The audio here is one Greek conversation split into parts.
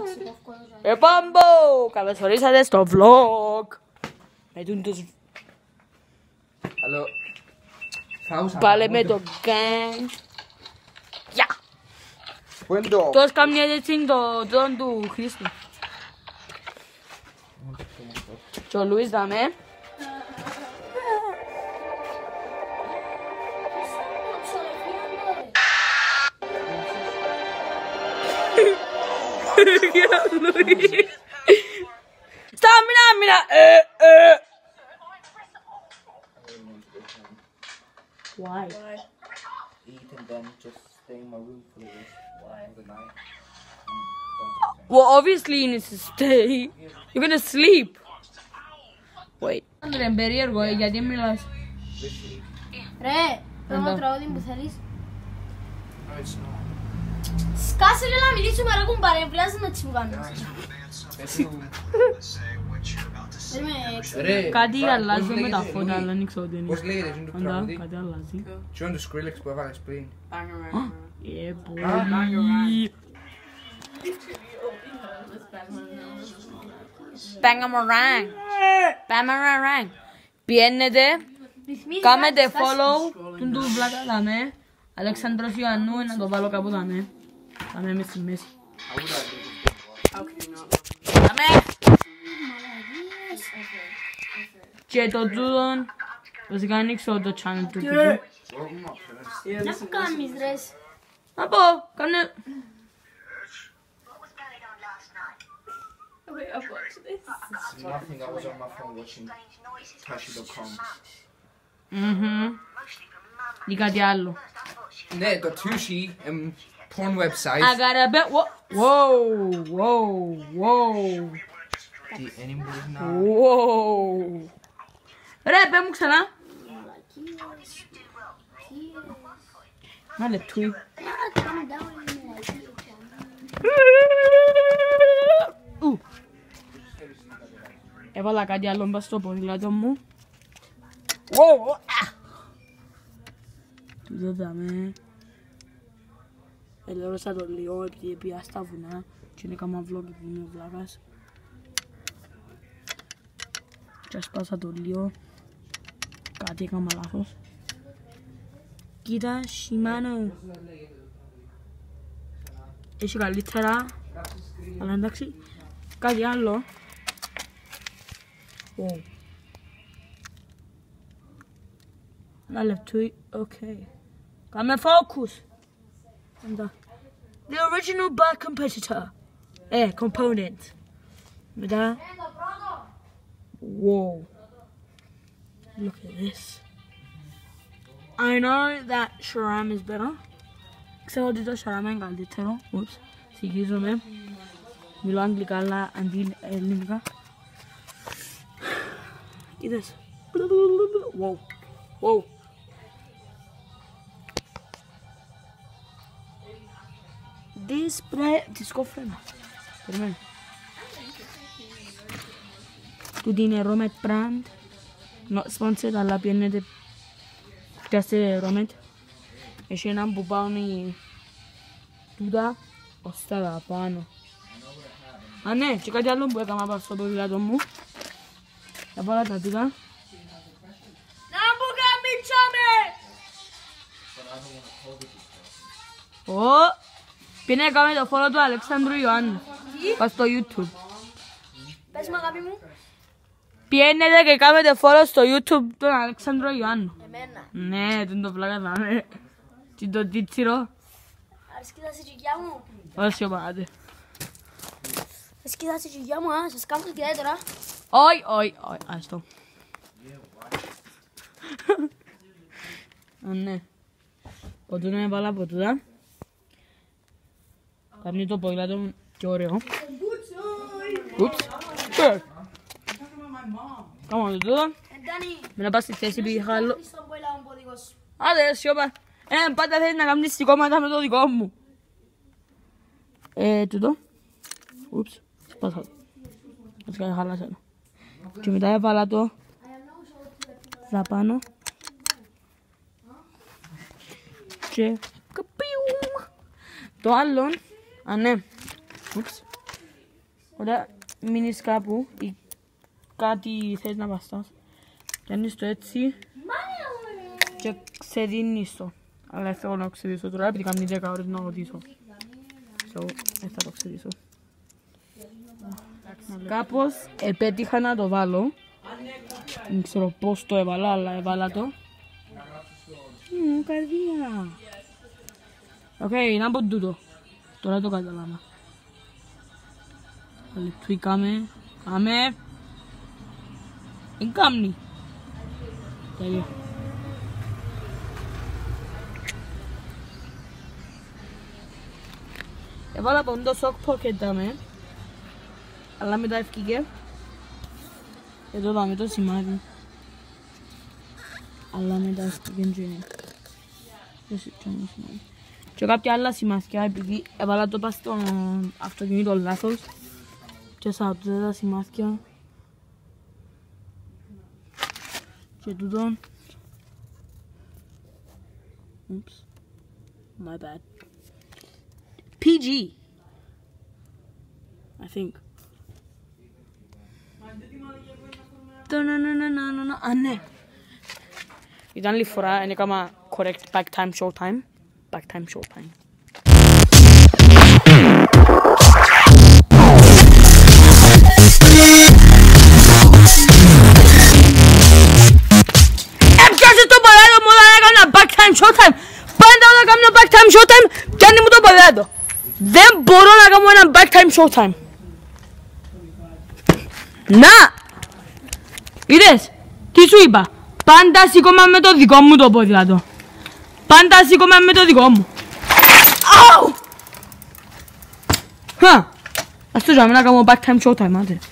Πάμπο! Καλώς ορίσατε στο vlog. Με τους... Πάλι με το gang. Γεια! Τώρα κάνει έτσι το τρόν του Χρήστου. Και ο Λουίς δάμε. Stop, mina. Why? Eat and then just stay in my room for the night. Well, obviously you need to stay. You're gonna sleep. Wait. Άντρε, περίεργο, γιατί μιλάς? Ρε, το τραγούδι που θέλεις. No, it's not. Σκάσε ρε να μιλήσουμε ρε κουμπάρε, βρειάζεσαι με τις που κάνεις. Κάτι αλλάζει με τα φώτα, αλλά δεν ξέρω τι είναι. Πώς λέγεται αυτό το τραγούδι? Κάτι αλλάζει. Τι είναι το Skrillex που έβαλες πριν? Yeah, boy. Bangamarang. Πιένετε, κάμετε follow του βλάκα δάμε. Αλεξάνδρος Ιωαννού, να το βάλω κάπου δάμε. Δάμε μες στη μέση. Δάμε! Και το τούτον, βασικά ανοίξω το channel του τούτου. Να που κάνεις ρε. Να πω, κάνε... Nothing, I was on my phone watching Tashi.com. Ή κάτι άλλο. Ναι, το Tushi, porn website. I got a bit... Whoa. Τι, anybody now? Wow. Ρε, πέ μου ξανά. Μάλε τουί. Έβαλα κάτι άλλο μπας στο ποδήλατο μου. Του δώδαμε. Ελέρωσα το λίγο επειδή πήγα στα βουνά και είναι κάμα vlog που είναι ο βλάκας. Και ασπάσα το λίγο. Κάτι έκανα λάθος. Κοίτα, Shimano. Έχει καλύτερα. Αλλά εντάξει. Κάτι άλλο. Ένα λεπτό. Οκ. Κάμε focus. The original bad competitor. Component. Μετά. Whoa. Look at this. I know that Sharam is better. Ξέρω ότι το Sharam είναι καλύτερο. Oops. Συγχύζομαι. Μιλώ αγγλικά αλλά αντί ελληνικά. Είδες. Wow. Disco frame. Περιμένε. Τούτη είναι Romet brand. Not sponsored, αλλά πιένετε. Πιάστε Romet. Έχει έναν που πάνε τούτα ως τα πάνω. Α, ναι, και κάτι άλλο που έκανα πάνω στο ποδήλατο μου. Θα πάρω τα τούτα. Να μου καμίτσαμε! Πήγαινε να κάνουμε το follow του Αλεξάνδρου Ιωάννου. Πας στο YouTube. Πες μου αγάπη μου. Πήγαινε και κάνετε follow στο YouTube του Αλεξάνδρου Ιωάννου. Εμένα. Ναι, τον το πλάκα θα είναι. Τι το τίτσιρο. Αρέσκει τα σιτζικιά μου. Όχι, πάτε. Αρέσκει τα σιτζικιά μου, σας κάνω το τώρα. Όχι, άστο. Ναι. Ποτούνα έβαλα ποτούτα. Κάνει το ποδήλατο μου και ωραίο. Ούψ. Κάμε το τούτο. Με να πας στη θέση πήγε χάλο. Άντε, σιώπα. Πάντα θέλεις να κάνεις σηκώματα με το δικό μου. Τούτο. Ούψ. Σπάσα το. Έτσι κάνει χάλασα το. Και μετά έβαλα το δαπάνω. Και καπιούμ. Το άλλο. Α, ναι. Ούψ. Όταν μείνεις κάπου ή κάτι θες να βαστάς, κάνεις το έτσι και ξεδίνεις το. Αλλά θέλω να ξεδίσω τώρα, επειδή κάνει 10 ώρες να οδήσω. So, θα το ξεδίσω. Κάπως επέτυχα να το βάλω. Δεν ξέρω πώς το έβαλα, αλλά έβαλα το. Καρδία. Οκ, να πω τούτο. Τώρα το καταλάβα. Κάμε. Εν κάμνει. Τέλειο. Έβαλα πόντο σοκ ποκετάμε. Αλλά μετά ευκήκε. Εδώ δάμε το σημάδι. Αλλά μετά ευκήκε και κάποια άλλα σημάδια επειδή έβαλα το πας στο αυτοκίνητο λάθος και σαν αυτά τα σημάδια και τούτον. Oops. My bad. PG I think. Ναι. Ήταν άλλη φορά, είναι κάμα correct back time, show time. Back time, show time. Έπιασε το παράδο μου όταν έκανα back time, show time. Πάντα όταν κάνω back time, show time, πιάνει μου το παράδο. Δεν μπορώ να κάνω ένα back time, show time. Να! Είδες, τι σου είπα. Πάντα σήκωμα με το δικό μου το ποδήλατο. Πάντα σήκωμα με το δικό μου. Αου! Ας το ζάμε να κάνω back time, show time, άντε.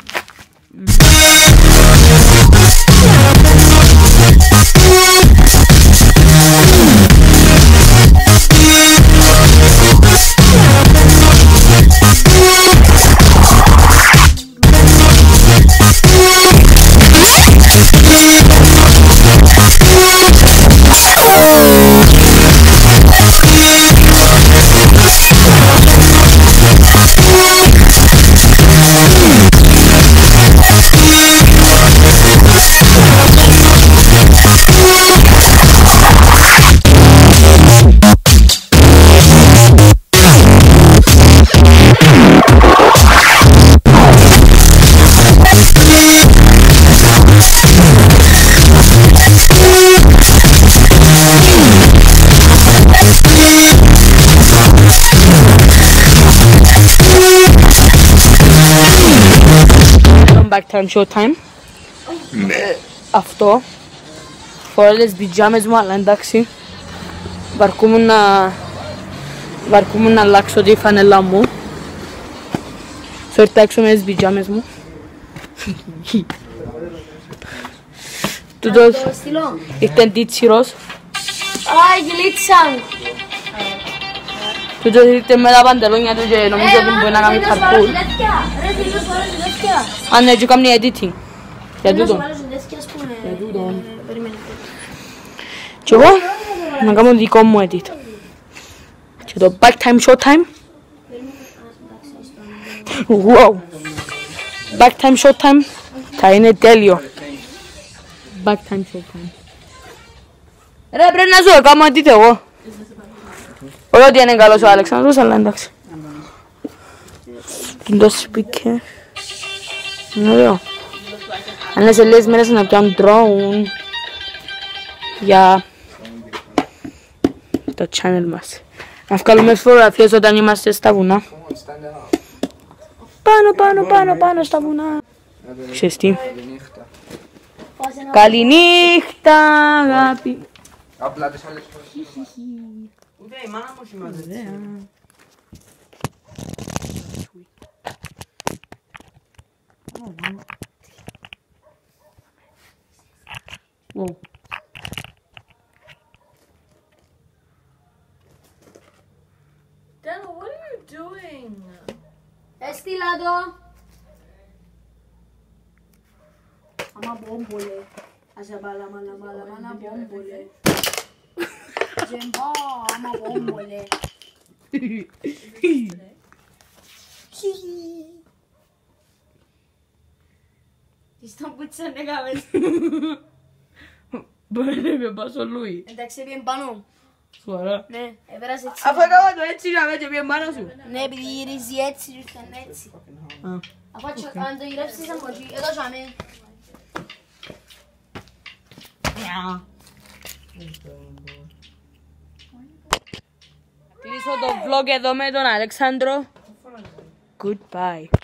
Back time, show time. Αυτό. Φοράω τις πιτζάμες μου, αλλά εντάξει. Βαρκούμουν να αλλάξω τη φανελά μου. Θα ήρθα έξω με τις πιτζάμες μου. Τούτος ήρθαν τίτσιρος. Άι, γλίτσαν. Τούτος ήρθαν με τα παντελόνια του και νομίζω ότι μπορεί να κάνει καρπούλ. Αν ναι, και κάνει editing. Για τούτο. Και εγώ να κάνω δικό μου edit. Και το back time, show time. Wow. Back time, show time. Θα είναι τέλειο. Back time, show time. Ρε, πρέπει να σου κάνω edit εγώ. Όχι ότι είναι καλός ο Αλεξάνδρος, αλλά εντάξει. Το speaker. Είναι ωραίο. Αν είναι σε λίγες μέρες να πιάνουν drone για το channel μας. Να βγάλουμε φωτογραφίες όταν είμαστε στα βουνά. Πάνω στα βουνά. Ξέρεις τι. Καληνύχτα αγάπη. Απλά τις άλλες φορές. Ούτε η μάνα μου σημαίνει. Wow. Della, what are you doing? Έστειλα το. Άμα μπόμπολε. Αζαμπάλα, μάλα, μπόμπολε. Τζεμπά, άμα μπόμπολε. δεν έκαμες. Μπορεί να με πάσω Λουί. Εντάξει, πήγαινε πάνω. Σοβαρά. Ναι, έπαιρασε έτσι. Αφού έκανα το έτσι να με και πήγαινε πάνω σου. Ναι, επειδή γυρίζει έτσι και ήρθαν έτσι. Αφού αν το γυρεύσεις από εκεί, εδώ ζάμε. Κλείσω το vlog εδώ με τον Αλέξανδρο. Goodbye.